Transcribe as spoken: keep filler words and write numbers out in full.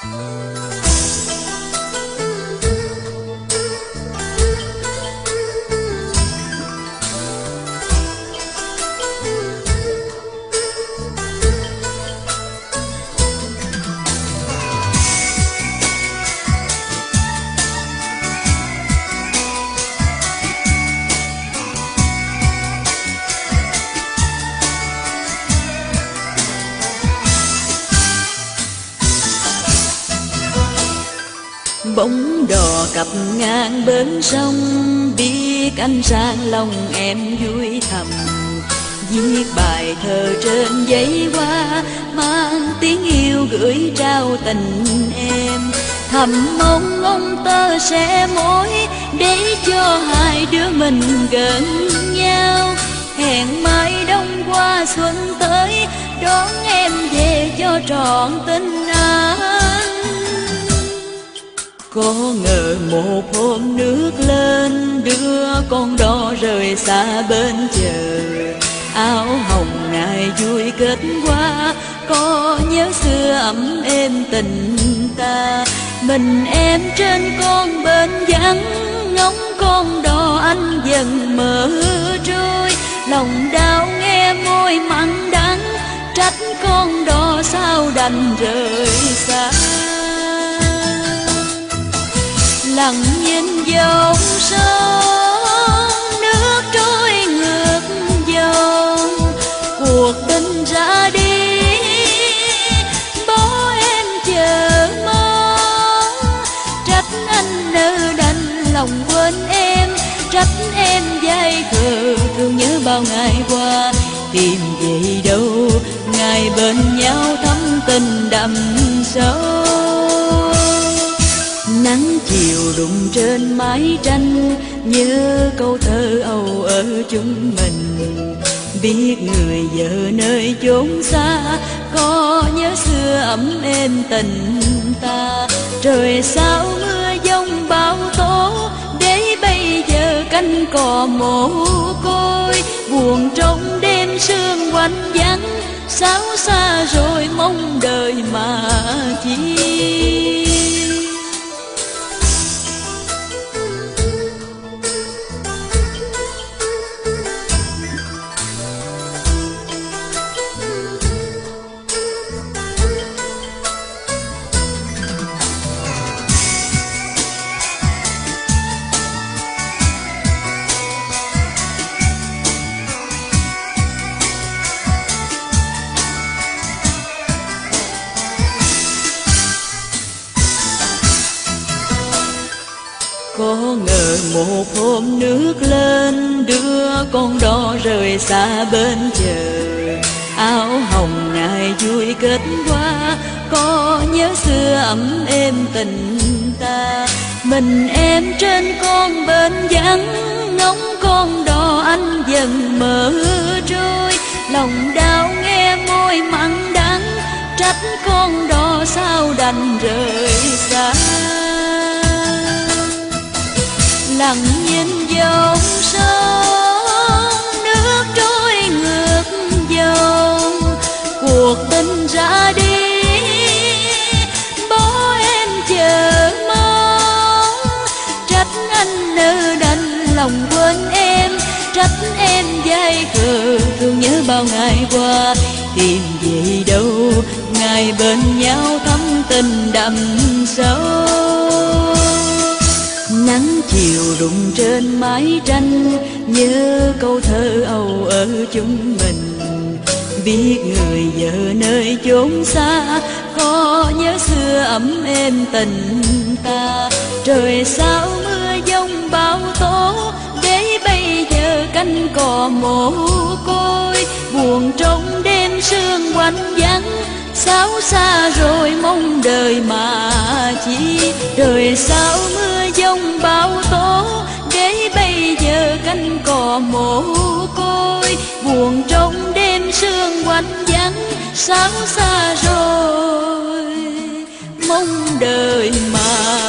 Bóng đò cập ngang bến sông, biết anh sang lòng em vui thầm. Viết bài thơ trên giấy hoa, mang tiếng yêu gửi trao tình em. Thầm mong ông tơ sẽ mối, để cho hai đứa mình gần nhau. Hẹn mai đông qua xuân tới, đón em về cho trọn tình anh. Có ngờ một hôm nước lên, đưa con đò rời xa bên chờ. Áo hồng ngày vui kết hoa, có nhớ xưa ấm êm tình ta. Mình em trên con bên vắng, ngóng con đò anh dần mở trôi. Lòng đau nghe môi mặn đắng, trách con đò sao đành rời xa. Lặng nhìn dòng sông, nước trôi ngược dòng. Cuộc tình ra đi, bỏ em chờ mong. Trách anh nỡ đành lòng quên em, trách em dại khờ thương nhớ bao ngày qua. Tìm về đâu ngày bên nhau thắm tình đậm sâu. Nắng chiều đụng trên mái tranh, nhớ câu thơ âu ở chúng mình. Biết người vợ nơi chốn xa, có nhớ xưa ấm êm tình ta. Trời sao mưa giông bão tố, để bây giờ cánh cò mồ côi. Buồn trong đêm sương quạnh vắng, sao xa rồi mong đời mà chi. Có ngờ một hôm nước lên, đưa con đò rời xa bên chờ. Áo hồng ngày vui kết hoa, có nhớ xưa ấm êm tình ta. Mình em trên con bên vắng, ngóng con đò anh dần mở trôi. Lòng đau nghe môi mặn đắng, trách con đò sao đành rời xa. Lặng nhìn dòng sông, nước trôi ngược dòng. Cuộc tình ra đi, bỏ em chờ mong. Trách anh nỡ đành lòng quên em, trách em dại khờ thương nhớ bao ngày qua. Tìm về đâu ngày bên nhau thắm tình đậm sâu. Nắng chiều đụng trên mái tranh, nhớ câu thơ âu ở chúng mình. Biết người vợ nơi chốn xa, có nhớ xưa ấm êm tình ta. Trời sao mưa giông bão tố, để bây giờ cánh cò mồ côi. Buồn trong đêm sương quạnh vắng, sao xa rồi mong đời mà chi. Trời sao mưa giông bão tố, để bây giờ cánh cò mồ côi. Buồn trong đêm sương quạnh vắng, sao xa rồi mong đời mà